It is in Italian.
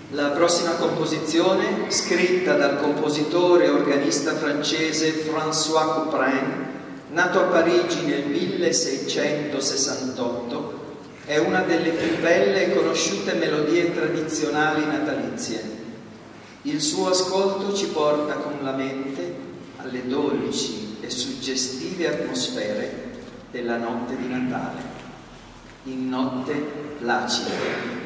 La prossima composizione, scritta dal compositore e organista francese François Couperin, nato a Parigi nel 1668, è una delle più belle e conosciute melodie tradizionali natalizie. Il suo ascolto ci porta con la mente alle dolci e suggestive atmosfere della notte di Natale, in notte placida.